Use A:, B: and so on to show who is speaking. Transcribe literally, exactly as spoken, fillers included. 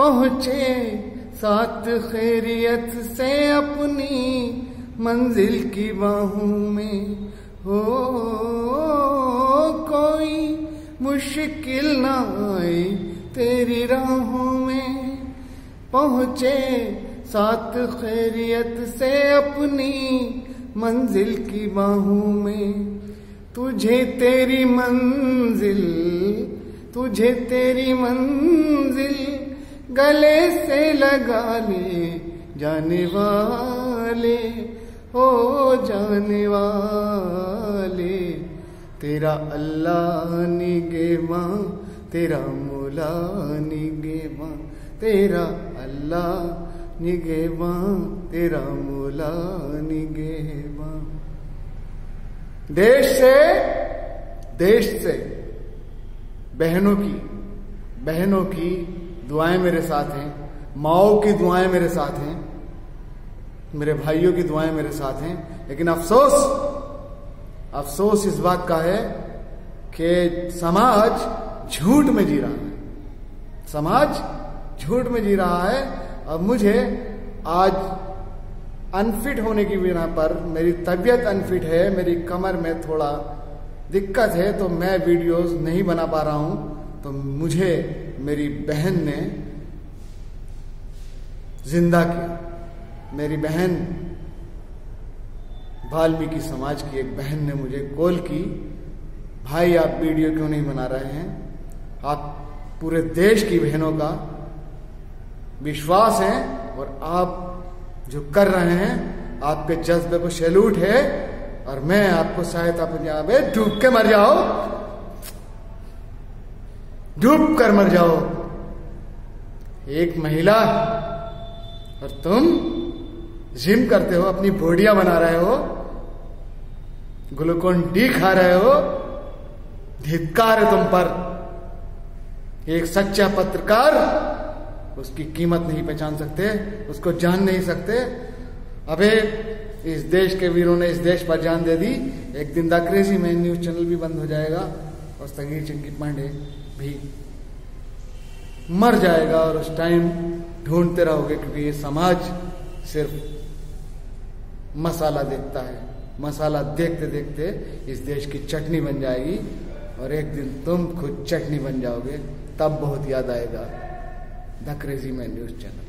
A: पहुँचे साथ खैरियत से अपनी मंजिल की बाहों में। हो कोई मुश्किल ना आए तेरी राहों में। पहुँचे साथ खैरियत से अपनी मंजिल की बाहों में। तुझे तेरी मंजिल तुझे तेरी मंजिल गले से लगा ले जाने वाले, हो जाने वाले। तेरा अल्लाह निगहबां, तेरा मौला निगहबां, तेरा अल्लाह निगहबां, तेरा मौला निगहबां। देश से देश से बहनों की बहनों की दुआएं मेरे साथ हैं, माओ की दुआएं मेरे साथ हैं, मेरे भाइयों की दुआएं मेरे साथ हैं। लेकिन अफसोस अफसोस इस बात का है कि समाज झूठ में जी रहा है। समाज झूठ में जी रहा है। और मुझे आज अनफिट होने की बिना पर, मेरी तबीयत अनफिट है, मेरी कमर में थोड़ा दिक्कत है, तो मैं वीडियोस नहीं बना पा रहा हूं। तो मुझे मेरी बहन ने जिंदा किया। मेरी बहन, वाल्मीकि समाज की एक बहन ने मुझे कॉल की, भाई आप वीडियो क्यों नहीं बना रहे हैं? आप पूरे देश की बहनों का विश्वास है और आप जो कर रहे हैं, आपके जज्बे को सैल्यूट है। और मैं आपको सहायता पंजाब है, डूब के मर जाओ, डूब कर मर जाओ। एक महिला और तुम जिम करते हो, अपनी बॉडियां बना रहे हो, ग्लूकोन डी खा रहे हो। धिक्कार है तुम पर। एक सच्चा पत्रकार उसकी कीमत नहीं पहचान सकते, उसको जान नहीं सकते। अबे इस देश के वीरों ने इस देश पर जान दे दी। एक दिन the crazy man news channel भी बंद हो जाएगा और सगीर चिंकी पांडे भी मर जाएगा। और उस टाइम ढूंढते रहोगे, क्योंकि ये समाज सिर्फ मसाला देखता है। मसाला देखते देखते इस देश की चटनी बन जाएगी और एक दिन तुम खुद चटनी बन जाओगे। तब बहुत याद आएगा the crazy man news channel.